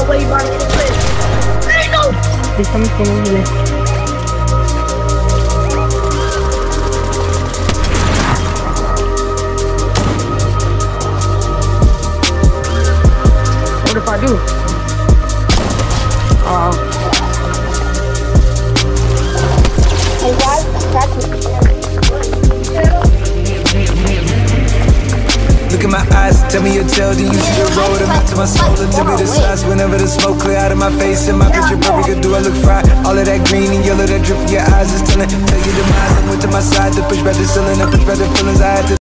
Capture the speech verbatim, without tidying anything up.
way about to get this. I didn't know. There's something over there. What if I do? Uh. Hey guys, practice. Look in my eyes, tell me your tale, then you see the road. I'm out to my soul, and tell me the size. Whenever the smoke clear out of my face, and my picture perfect, do I look fried? All of that green and yellow that drip from your eyes is telling, tell you demise. I went to my side to push back the ceiling, and push back the feelings I had to.